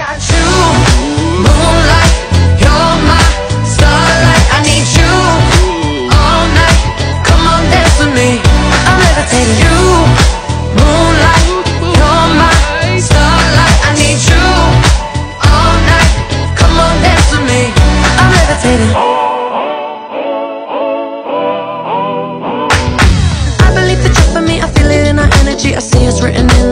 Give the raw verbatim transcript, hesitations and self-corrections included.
got you, moonlight, you're my starlight. I need you all night. Come on, dance with me. I'm levitating. You, moonlight, you're my starlight. I need you all night. Come on, dance with me. I'm levitating. I believe that you're for me. I feel it in our energy. I see it's written in